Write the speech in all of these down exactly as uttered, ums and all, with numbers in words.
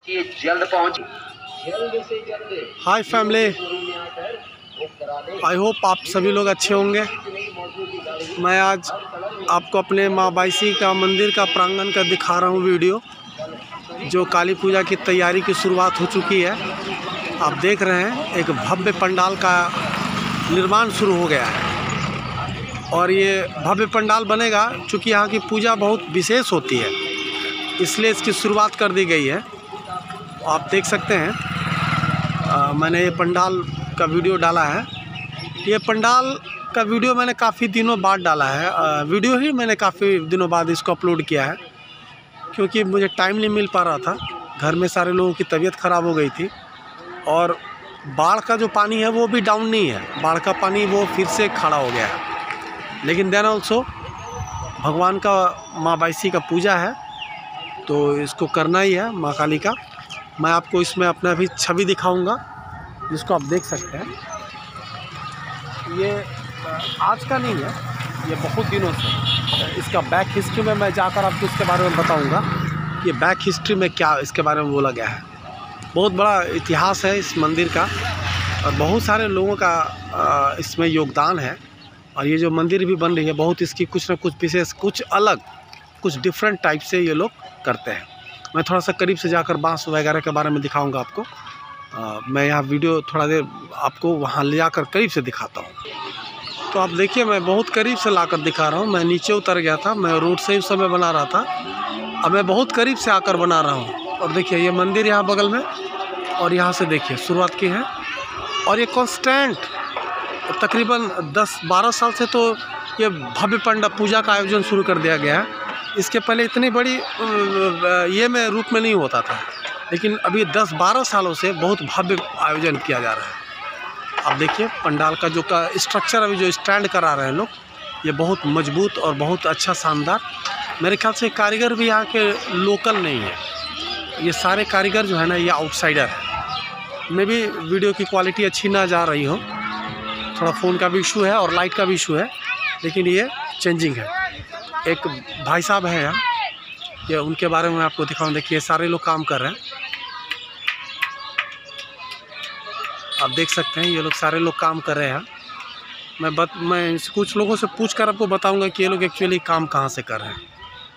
ये जल्द पहुंच जल्द से जल्द। हाय फैमिली, आई होप आप सभी लोग अच्छे होंगे। मैं आज आपको अपने माँ बायसी का मंदिर का प्रांगण का दिखा रहा हूँ वीडियो, जो काली पूजा की तैयारी की शुरुआत हो चुकी है। आप देख रहे हैं एक भव्य पंडाल का निर्माण शुरू हो गया है और ये भव्य पंडाल बनेगा। चूँकि यहाँ की पूजा बहुत विशेष होती है, इसलिए इसकी शुरुआत कर दी गई है। आप देख सकते हैं, आ, मैंने ये पंडाल का वीडियो डाला है। ये पंडाल का वीडियो मैंने काफ़ी दिनों बाद डाला है। आ, वीडियो ही मैंने काफ़ी दिनों बाद इसको अपलोड किया है, क्योंकि मुझे टाइम नहीं मिल पा रहा था। घर में सारे लोगों की तबीयत ख़राब हो गई थी और बाढ़ का जो पानी है वो भी डाउन नहीं है। बाढ़ का पानी वो फिर से खड़ा हो गया है। लेकिन देन ऑल्सो भगवान का माँ बायसी का पूजा है, तो इसको करना ही है माँ काली का। मैं आपको इसमें अपना भी छवि दिखाऊंगा, जिसको आप देख सकते हैं। ये आज का नहीं है, ये बहुत दिनों से। इसका बैक हिस्ट्री में मैं जाकर आपको इसके बारे में बताऊंगा। ये बैक हिस्ट्री में क्या इसके बारे में बोला गया है। बहुत बड़ा इतिहास है इस मंदिर का और बहुत सारे लोगों का इसमें योगदान है। और ये जो मंदिर भी बन रही है, बहुत इसकी कुछ ना कुछ विशेष, कुछ अलग, कुछ डिफरेंट टाइप से ये लोग करते हैं। मैं थोड़ा सा करीब से जाकर बांस वगैरह के बारे में दिखाऊंगा आपको। आ, मैं यहाँ वीडियो थोड़ा देर आपको वहाँ ले जाकर करीब से दिखाता हूँ। तो आप देखिए, मैं बहुत करीब से लाकर दिखा रहा हूँ। मैं नीचे उतर गया था, मैं रोड से उस समय बना रहा था। अब मैं बहुत करीब से आकर बना रहा हूँ। और देखिए ये मंदिर यहाँ बगल में, और यहाँ से देखिए शुरुआत की है। और ये कॉन्स्टेंट तकरीबन दस बारह साल से तो ये भव्य पंडा पूजा का आयोजन शुरू कर दिया गया है। इसके पहले इतनी बड़ी ये में रूप में नहीं होता था, लेकिन अभी दस बारह सालों से बहुत भव्य आयोजन किया जा रहा है। आप देखिए पंडाल का जो का स्ट्रक्चर अभी जो स्टैंड करा रहे हैं लोग, ये बहुत मजबूत और बहुत अच्छा, शानदार। मेरे ख्याल से कारीगर भी यहाँ के लोकल नहीं है। ये सारे कारीगर जो है ना, ये आउटसाइडर है। मे भी वीडियो की क्वालिटी अच्छी ना जा रही हो, थोड़ा फ़ोन का भी इशू है और लाइट का भी इशू है, लेकिन ये चेंजिंग है। एक भाई साहब हैं यहाँ, ये उनके बारे में आपको दिखाऊं। देखिए सारे लोग काम कर रहे हैं, आप देख सकते हैं। ये लोग सारे लोग काम कर रहे हैं। मैं बत मैं कुछ लोगों से पूछ कर आपको बताऊंगा कि ये लोग एक्चुअली काम कहाँ से कर रहे हैं।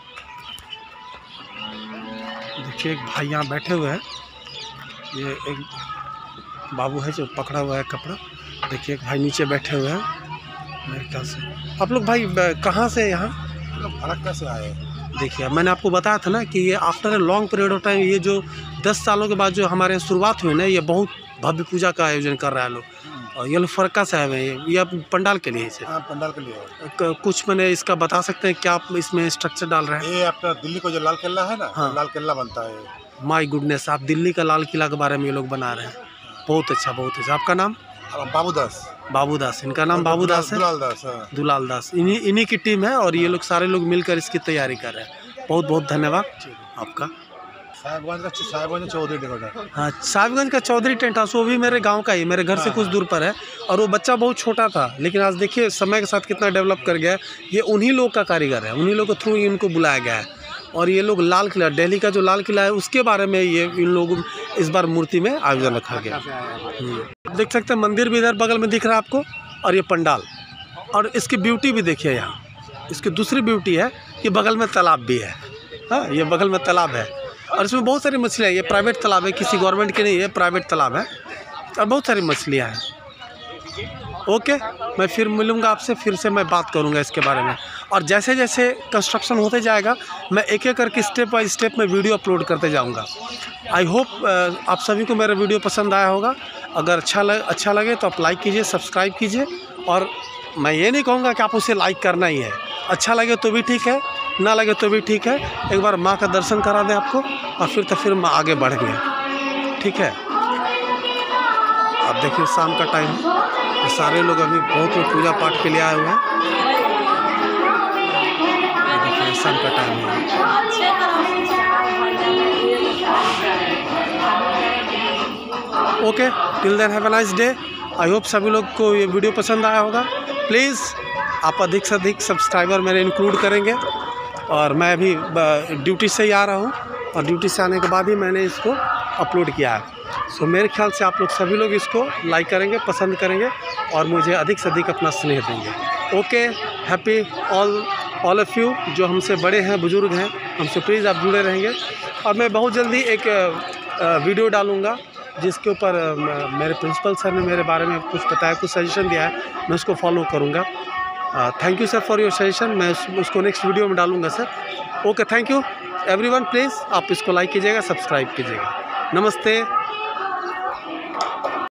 देखिए एक भाई यहाँ बैठे हुए हैं, ये एक बाबू है जो पकड़ा हुआ है कपड़ा। देखिए एक भाई नीचे बैठे हुए हैं मेरे ख्याल से। आप लोग भाई कहाँ से यहाँ फरक्का से आए? देखिए मैंने आपको बताया था ना कि ये after a long period of time, ये जो दस सालों के बाद जो हमारे यहाँ शुरुआत हुई ना, ये बहुत भव्य पूजा का आयोजन कर रहा है लोग। और ये लोग फरक्का से आए हुए हैं, ये आप पंडाल के लिए। हाँ, पंडाल के लिए। कुछ मैंने इसका बता सकते हैं क्या आप इसमें स्ट्रक्चर डाल रहे हैं? ये अपना दिल्ली का जो लाल किला है ना, हाँ। लाल किला बनता है। माय गुडनेस, आप दिल्ली का लाल किला के बारे में ये लोग बना रहे हैं। बहुत अच्छा, बहुत अच्छा। आपका नाम? बाबूदास। बाबूदास, इनका नाम बाबूदास है। दुलाल दास। हाँ। दुलाल दास, इन्हीं इन्हीं की टीम है और ये लोग सारे लोग मिलकर इसकी तैयारी कर रहे हैं। बहुत बहुत धन्यवाद आपका। साहिबगंज का साहिबगंज चौधरी टेंट हाउस। हाँ, साहिबगंज का चौधरी टेंट हाउस, वो भी मेरे गांव का ही, मेरे घर से कुछ दूर पर है। और वो बच्चा बहुत छोटा था, लेकिन आज देखिए समय के साथ कितना डेवलप कर गया है। ये उन्हीं लोग का कारीगर है, उन्हीं लोग के थ्रू इनको बुलाया गया है। और ये लोग लाल किला, दिल्ली का जो लाल किला है, उसके बारे में ये इन लोग इस बार मूर्ति में आयोजन रखा गया। देख सकते हैं मंदिर भी इधर बगल में दिख रहा है आपको, और ये पंडाल। और इसकी ब्यूटी भी देखिए यहाँ। इसकी दूसरी ब्यूटी है कि बगल में तालाब भी है। हाँ, ये बगल में तालाब है और इसमें बहुत सारी मछलियाँ। ये प्राइवेट तालाब है, किसी गवर्नमेंट की नहीं है, प्राइवेट तालाब है और बहुत सारी मछलियाँ हैं। ओके, मैं फिर मिलूँगा आपसे, फिर से मैं बात करूँगा इसके बारे में। और जैसे जैसे कंस्ट्रक्शन होते जाएगा, मैं एक एक करके स्टेप बाय स्टेप में वीडियो अपलोड करते जाऊँगा। आई होप आप सभी को मेरा वीडियो पसंद आया होगा। अगर अच्छा लग अच्छा लगे तो आप लाइक कीजिए, सब्सक्राइब कीजिए। और मैं ये नहीं कहूँगा कि आप उसे लाइक करना ही है, अच्छा लगे तो भी ठीक है, ना लगे तो भी ठीक है। एक बार माँ का दर्शन करा दें आपको, और फिर तो फिर माँ आगे बढ़ गए। ठीक है, आप देखिए शाम का टाइम है, सारे लोग अभी बहुत लोग पूजा पाठ के लिए आए हुए हैं। देखिए शाम का टाइम है। Okay, till then have a nice day. I hope सभी लोग को ये वीडियो पसंद आया होगा। प्लीज़ आप अधिक से अधिक सब्सक्राइबर मेरे इंक्लूड करेंगे। और मैं अभी ड्यूटी से ही आ रहा हूँ, और ड्यूटी से आने के बाद ही मैंने इसको अपलोड किया है। सो मेरे ख्याल से आप लोग सभी लोग इसको लाइक करेंगे, पसंद करेंगे और मुझे अधिक से अधिक अपना स्नेह देंगे। Okay, happy all all of you जो हमसे बड़े हैं, बुज़ुर्ग हैं, हमसे प्लीज़ आप जुड़े रहेंगे। और मैं बहुत जल्दी एक वीडियो डालूँगा जिसके ऊपर मेरे प्रिंसिपल सर ने मेरे बारे में कुछ बताया, कुछ सजेशन दिया है, मैं उसको फॉलो करूँगा। Thank you sir for your suggestion. मैं उस, उसको नेक्स्ट वीडियो में डालूँगा sir. Okay, thank you everyone. Please आप इसको लाइक कीजिएगा, सब्सक्राइब कीजिएगा। नमस्ते।